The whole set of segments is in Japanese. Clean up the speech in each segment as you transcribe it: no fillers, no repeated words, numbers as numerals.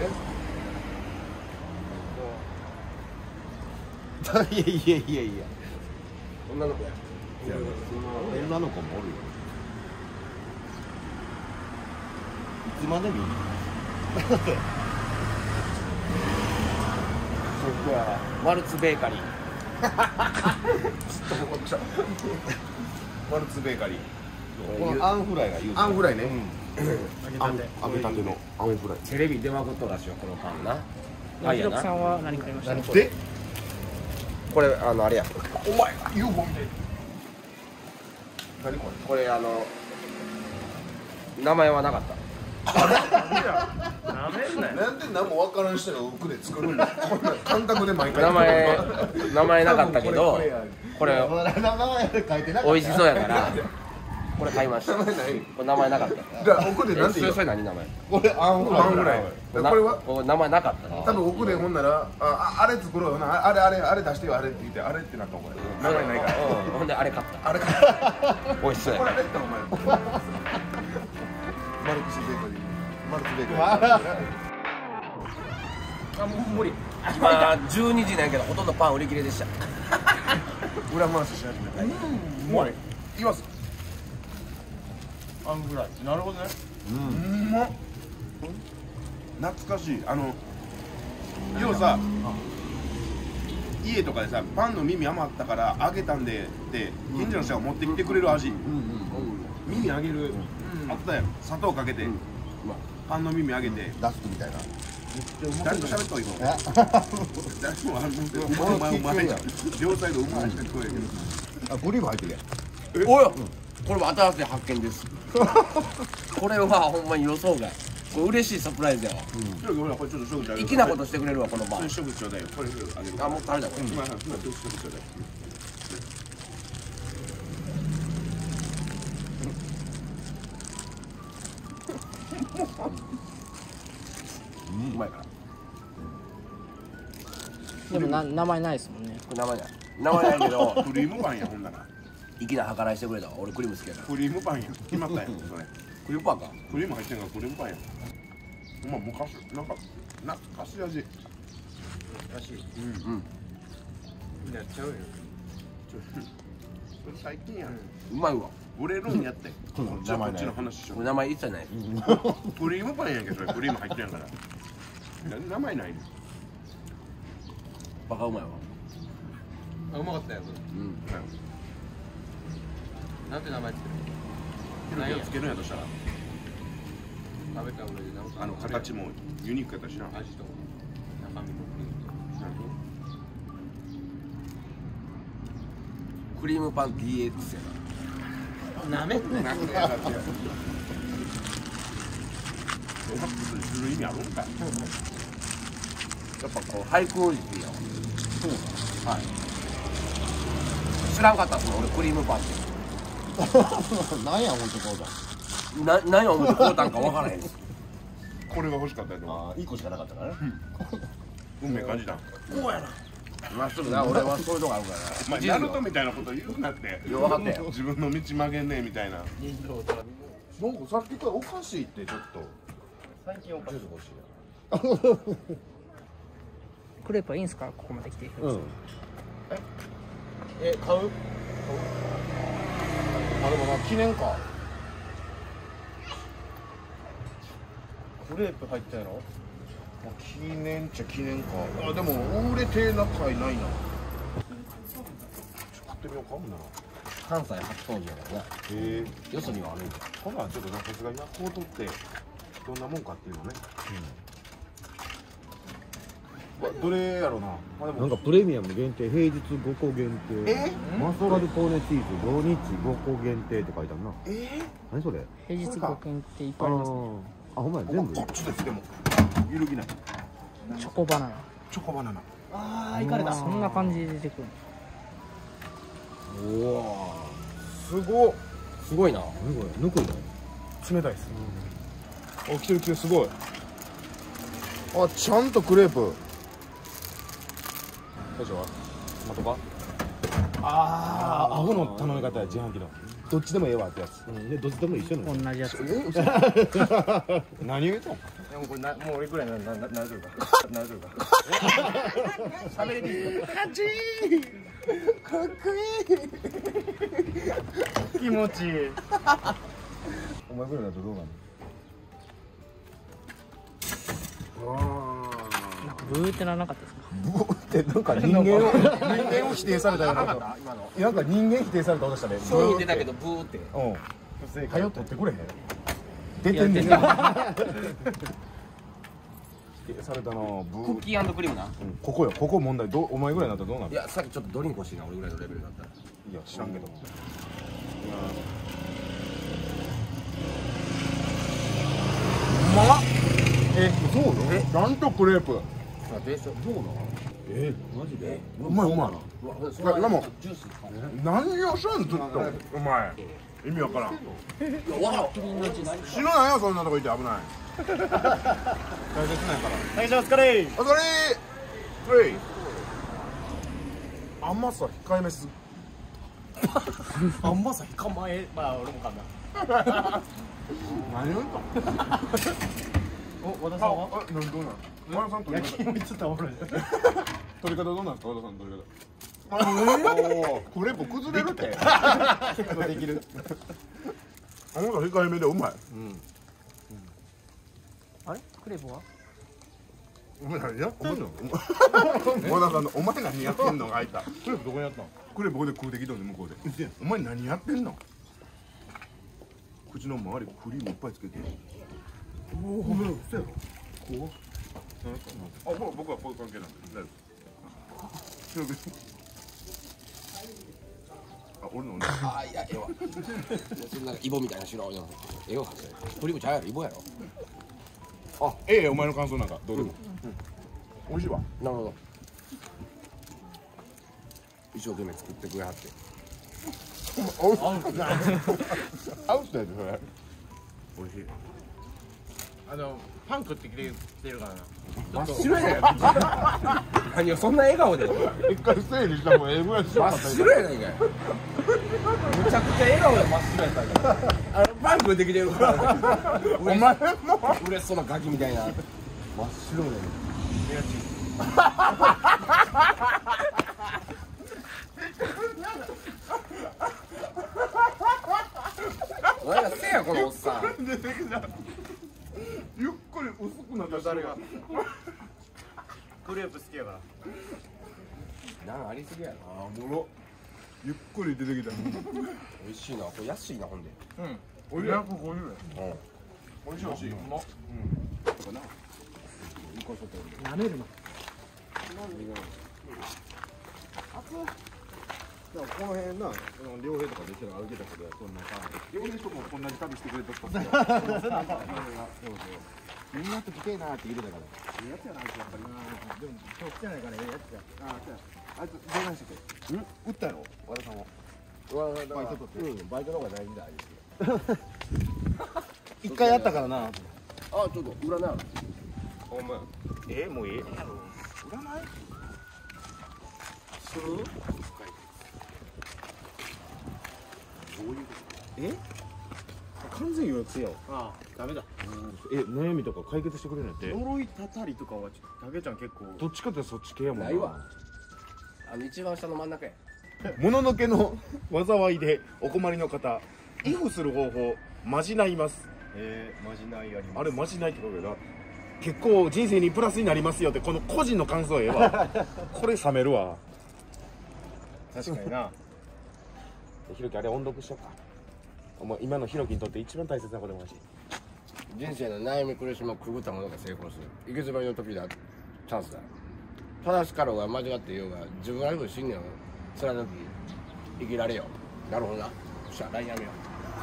いやいやいやいや、 女の子や。 女の子もおるよ。いつまで見る僕はマルツベーカリー。 ずっと思っちゃう。マルツベーカリー。 このアンフライが言うアンフライね。 揚げたてのアンフライ。 テレビ出まくっとるらしいよこのパンな。パンやな。 ひろきさんは何買いました？ で、 これあれや。 お前 UFO みたい。何これ？ これ名前はなかった。 なめんなよ。 なんで何もわからん人が奥で作るんだ。こんな感覚で毎回。 名前なかったけど、これ名前書いてなかった。 美味しそうやからこれ買いました。これ名前なかった。 じゃあ奥でなんて言うそれ何名前？ これアンフアンフライ。これはこれ名前なかったな。 多分奥でほんならあれ作ろうよな。あれ出してよあれって言ってあれってなったお前。名前ないから。 ほんであれ買った。 あれ美味しそうやこれから。 あれってお前。マルクスベーカリー。マルクスベーカリー。 あもう無理。今12時なんやけどほとんどパン売り切れでした。 裏回しし始めた。うまい。いきます。 アンフライ。なるほどね。 うんまっ。懐かしい。要さ、家とかでさ、パンの耳余ったから揚げたんでって近所の人が持ってきてくれる味。耳揚げる。あったやん。砂糖かけてパンの耳揚げて。 ダスクみたいな。 誰と喋っといいの？誰もうまい。両サイドうまいしか聞こえへんけど。 あ、クリーム入ってるやん。 おや、これも新しい発見です。これはほんまに予想外。これ嬉しいサプライズやわ。 ほらこれちょっと食事あげる。 粋なことしてくれるわこのパン。 食事ちょうだいよ。これあげる。 あもう食べたこれ。 まあ食事ちょうだい。 うまいから。 でも名前ないですもんね。 これ名前ない。名前ないけどクリームパンやほんなら。 粋な計らいしてくれたわ。俺クリーム好きやから。 クリームパンや決まったやんそれ。 クリームパンか。 クリーム入ってんからクリームパンや。ほんま昔なんか昔味。 らしい。 うん。 やっちゃうよ。 それ最近やん。 うまいわ。 売れるんやって。こっちの話しよう。 これ名前一切ない。 クリームパンやんけそれクリーム入ってんやから。名前ないの。 バカうまいわ。 あ、うまかったよ。 うん。 なんて名前つける？ ひろきがつけるんやとしたら食べた上でなんか形もユニークやったしな。 味と中身もクリームパン DX やな。 なめんなよ。 なんかやだってやする意味あるんかい。 やっぱこうハイクオリティやわ。そうな。はい。知らんかったっすもん俺クリームパンって。 なんや、ほんとこうだ。 何を思って買うたんかわからへんです。 これが欲しかったやつ。 ああ、1個しかなかったからね。 運命感じた。 こうやな。まっすぐな、俺はそういうとこあるからお前ナルトみたいなこと言うなって。 よう分かったよ。 自分の道曲げんねえみたいな。 なんかさっきからおかしいってちょっと。 最近おかしい。 欲しいクレープはいいんすか？ここまで来て。 うん。 買う？ あ、でもな、記念か。 クレープ入ったやろ？ 記念っちゃ記念か。あ、でも売れてなかいないな。 買ってみようかほんなら。 関西初登場だからな。 へえ。 よそにはあるんだ。 こんなんちょっとなさすがになこう取ってどんなもんかっていうのね。どれやろうな。まあでもなんかプレミアム限定、平日5個限定。マスカルポーネチーズ、土日5個限定って書いてあるな。何それ？ 平日5件っていっぱいありますね。 あ、ほんまや、全部。 こっちですでも揺るぎない。 チョコバナナ。 チョコバナナ。 ああ、いかれた。そんな感じで出てくる。 おお。 すごっ。 すごいな。 何これ？ぬくいの？ 冷たいです。あ、来てる来てるすごい。あ、ちゃんとクレープ。 どうしよう。トマトか？ ああ、アホの頼み方や自販機の。 どっちでもええわってやつ。 でどっちでも一緒なの。 同じやつ。 何言うとん？ もうこれもう俺くらいなるか。なるか。喋れていい？ かっこいい。 気持ちいい。 お前ぐらいだとどうなの？ ブーってならなかったですか？ ブーってなんか人間を否定されたような。なんか人間否定された音したね。 そう言ってたけどブーってうん。はよ取ってくれへん。出てんねん。否定されたな。ブー。 クッキー&クリームな。 ここよ。ここ問題。お前ぐらいになったらどうなる？ いやさっきちょっとドリンク欲しいな俺ぐらいのレベルになったら。 いや知らんけど。そうよ。なんとクレープ。 でしょどうなの？マジで？ うまい。ラモン。 ジュース。 何をしょんずっと。お前。意味わからん。死ぬなよそんなとこいて危ない。大切なんやから。 最初お疲れ。 お疲れ。はい。甘さ控えめす。 甘さ構え。まあ俺もかな。 何言うんだ。 お和田さんは？ どうなん？和田さん取り方。 焼き芋いつ倒れる。 取り方どうなんですか和田さん取り方。クレープ崩れるって。結構できる。甘さ控えめでうまい。 あれクレープは？ お前何やってんの？和田さんのお前何やってんのが開いた。クレープどこにやったの？クレープここで食うてきとんね向こうで。お前何やってんの？口の周りクリームいっぱいつけて。おお、そうやろ。こう？あ、僕はこういう関係なんで。あ、俺の。 あいやええわ。そんなイボみたいな白いの。ええわ。クリームちゃうやろイボやろ。 あ、お前の感想なんかどうでも。美味しいわ。 なるほど。一生懸命作ってくれはって。 アウトやでそれ。 美味しい。 パン食ってきてるからな。 真っ白やん。何よそんな笑顔で。 一回整理した方がええぐらい真っ白やないかい。むちゃくちゃ笑顔で真っ白やったから。パン食ってきてるから。お前も嬉しそうなガキみたいな。真っ白やね。お前らせやこのおっさん。 ゆっくり薄くなった誰が？クレープ好きやから。 なんありすぎやな。 あー、おもろ。ゆっくり出てきた。 美味しいな。これ安いなほんで。 うん。250円。 うん。 美味しい美味しい。 うまっ。 なめるな。 この辺な、両兵とかできたら歩けたけど、そんなさ、 両兵とも同じ旅してくれとったんですよ。 みんなと来てえなって言うてたから。 いいやつやな、あいつやっぱり。 でも今日来てないからええやつや。 あいつどうなんしてて。打ったやろ和田さんは。 バイトとって。うん。バイトの方が大事だ。 一回やったからな。 あちょっと占いある。 お前。 もういい。 占いする？ 完全予約せよ。 ああダメだ。 悩みとか解決してくれるんやって。 呪いたたりとかはちょっとたけちゃん結構。 どっちかってそっち系やもんな。 ないわ。一番下の真ん中や。 もののけの災いでお困りの方、寄付する方法、まじないます。 まじないあります。 あれまじないってことだ。結構人生にプラスになりますよってこの個人の感想ええわ。これ冷めるわ。 確かにな。 ひろきあれ音読しようか。お前今のひろきにとって一番大切なこともしい。 人生の悩み苦しみをくぐった者が成功する。行き詰まりの時だ。チャンスだ。正しかろうが間違っていようが自分らしく信念を貫き生きられよ。なるほどな。よっしゃ、LINE やめよう。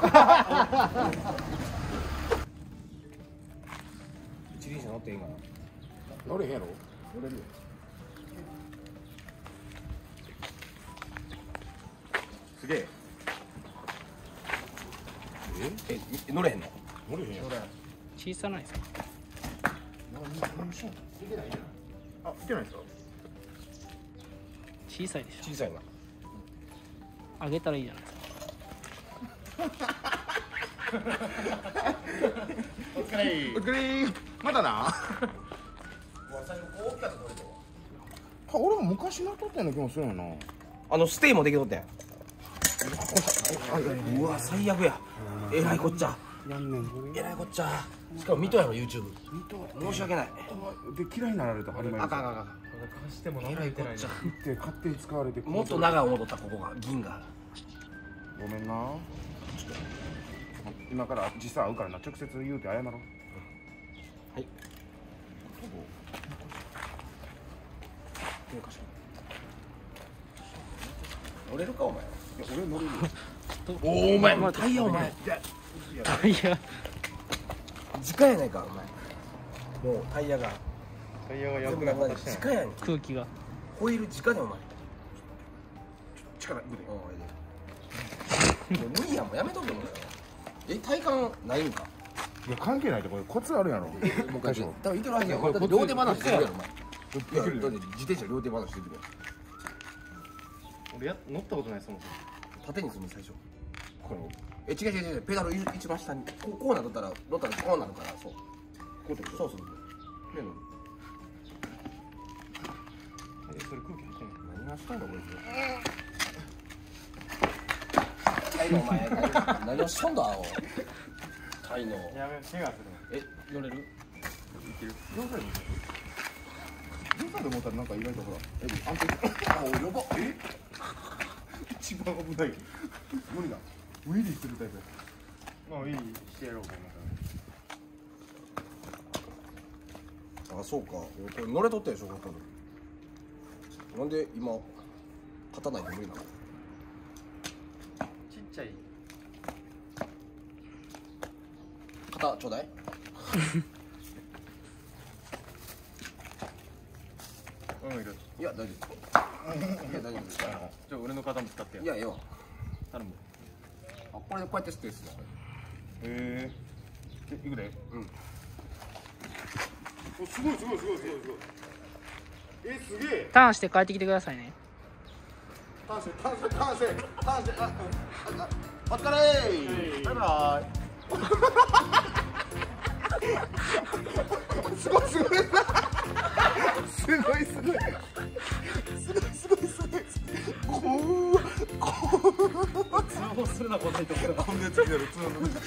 一輪車乗っていいんかな。乗れへんやろ。乗れるよ。 すげえ。 乗れへんの。 乗れへんやん。 小さないですか？ あ、いけないですか。 小さいでし小さいな。 ょ。あげたらいいじゃないですか。 お疲れお疲れまたな。俺も昔なっとったような気もするよな。 ステイもできとってん。うわ最悪や。えらいこっちゃ。えらいこっちゃ。しかも見とやろ YouTube。申し訳ない。 で嫌いになられたら始まりあかんあかんあかん。 貸してもえらいこっちゃ。 で勝手に使われてもっと長い思っとったここが銀が。 ごめんな。今から実際会うからな、直接言うて謝ろう。 はい。乗れるかお前。 いや俺乗れるよ。 おお前タイヤお前。 タイヤ直やないかお前。もうタイヤがタイヤが全部なくなって直やん。 空気がホイール直でお前。 力いくで。 もう無理やもんやめとけもう。体感ないんか。 いや関係ないで、これコツあるやろ。 もう一回しよう。多分いてるはずやん。だって両手話してるやろお前。いやだって自転車両手話してるやん。 俺乗ったことないそも縦にするの最初。これ違うペダル一番下にこうなっとったら乗ったらこうなるからそう。こうってことそうそう。 それ空気入ってんの何がしたいのこいつ。タイのお前何をしとんだ青。タイの。 やめ怪我する乗れる？ 両サイド持ったらなんか意外とほら安定。 あおやば。 一番危ない。無理だ。ウィリーするタイプ。 もういいしてやろうかあそうか。これ乗れとったでしょここ。なんで今勝たないと無理なの？ ちっちゃい肩ちょうだい。 うんいるいや大丈夫。いや大丈夫です。 じゃあ俺の肩も使ってやいやええわ。 頼むあこれでこうやってステースだ。 いくで。 うん。 おすごいすごいすごいすごいすごい。すげえ。 ターンして帰ってきてくださいねターンせターンせターンせターンせ。お疲れー。バイバイ。すごいすごい。すごいすごい。すごいすごいすごい。 通報するなこんな人これ今月になるつなが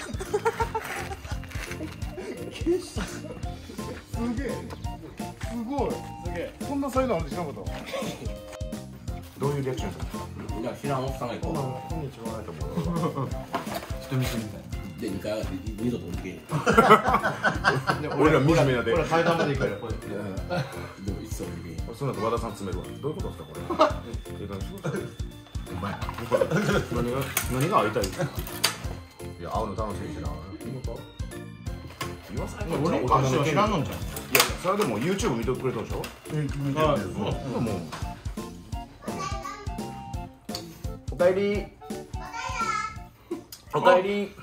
すげえ。すごい。 すげえそんな才能あるって知らなかった。どういうリアクションするの？ いや知らんおっさんがいこう。 こんにちはないと思う。人見知りみたいな。 で2回上がって二度と抜けへん。 俺ら惨めやで。 俺階段まで行くからこれでも一切抜けへん。 その後和田さん詰めるわ。どういうことですかこれ。お前。何が会いたい？いや会うの楽しいしな。今更俺に関しては知らんのんじゃんいやそれでも YouTube 見てくれたでしょ。見てる。もう。 おかえり。おかえり。